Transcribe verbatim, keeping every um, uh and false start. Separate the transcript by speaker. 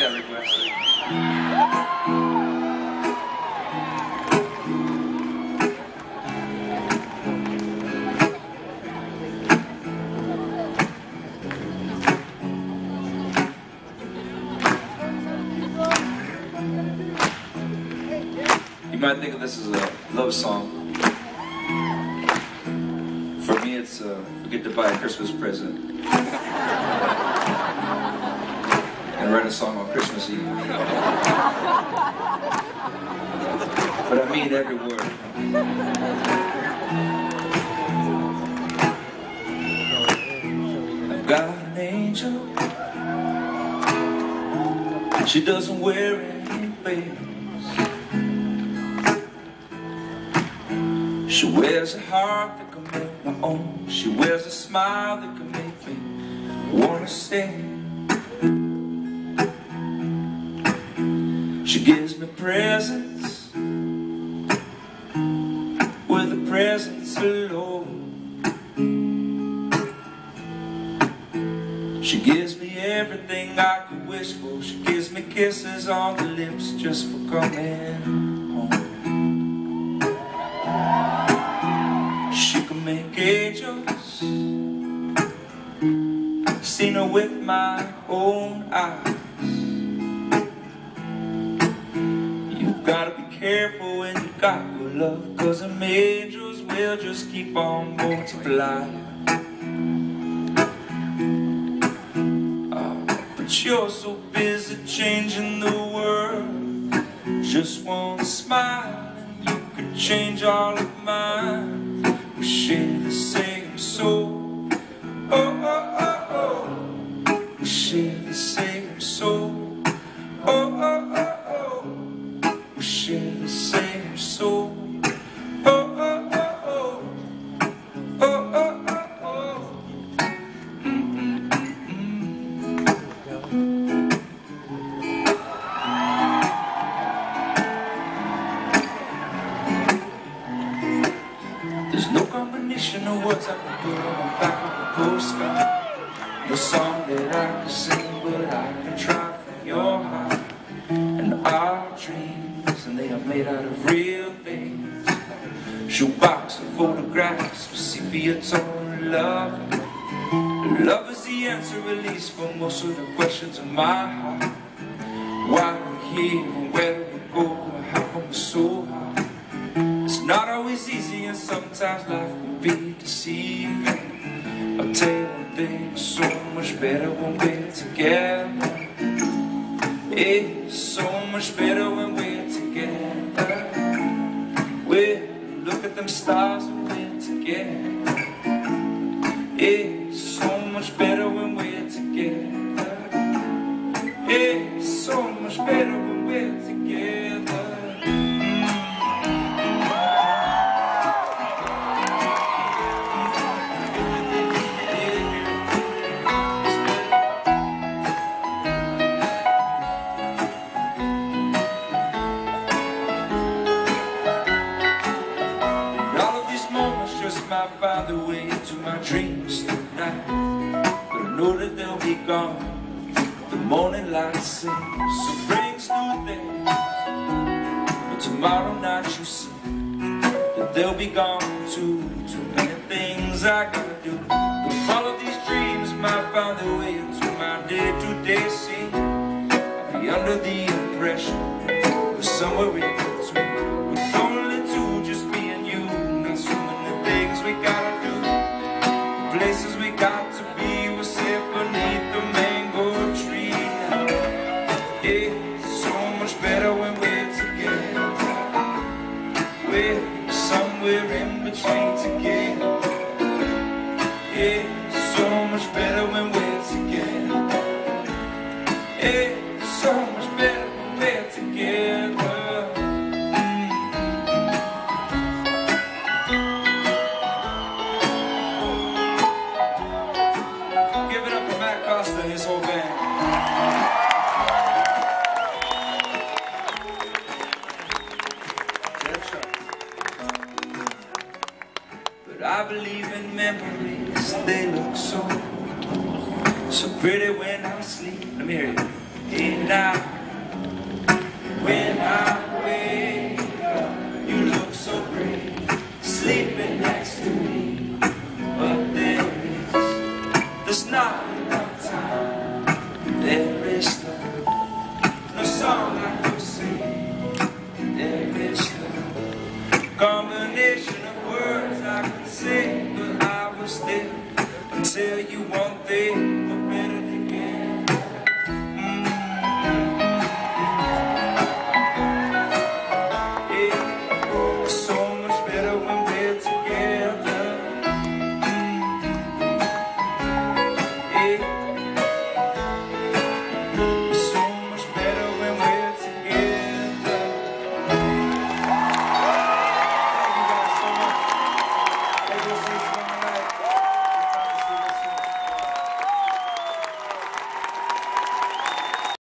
Speaker 1: that request. You might think of this as a love song. For me, it's uh, forget to buy a Christmas present and write a song on Christmas Eve. But I mean every word. I've got an angel. She doesn't wear any veils. She wears a heart that can make my own. She wears a smile that can make me wanna stay. She gives me presents with the presents alone. She gives me everything I could wish for. She gives me kisses on the lips just for coming home. She can make angels, seen her with my own eyes. You've gotta be careful when you got good love, 'cause them angels will just keep on multiplying. Oh, but you're so busy changing the world. Just one smile and you could change all of mine. We share the same soul. Oh, oh, oh, oh. We share the same soul. Oh, oh, oh, oh. We share the same soul. Oh, oh, oh, oh. Oh, oh, oh, oh. Mm, mm, mm, mm. There's no combination of words I can put on the back of a postcard. No song that I can sing, but I can try from your heart. And our dreams, and they are made out of real things. Shoebox of photographs with sepia tone love. Love is the answer, at least for most of the questions in my heart. Why we're here, where do we go, how come we're so hard? It's not always easy, and sometimes life can be deceiving. I'll tell you one thing, it's so much better when we're together. It's so much better when we're together. We look at them stars when we're together. It's so much better when we're together. It's so much better when we're together. I find the way to my dreams tonight, but I know that they'll be gone. The morning light sings, so brings new things. But tomorrow night you see that they'll be gone too. Too many things I gotta do. But follow these dreams might find their way into my day-to-day scene. I'll be under the impression we're somewhere in between. With only two, just me and you. Not so many things we gotta do, places we got to be. We're safe beneath the mango tree now. It's so much better when we're together. We're somewhere in between together. It's so much better when we're together. It's so much better when we're together. And his whole band. But I believe in memories, they look so, so pretty when I sleep. Let me hear you. Yeah. now.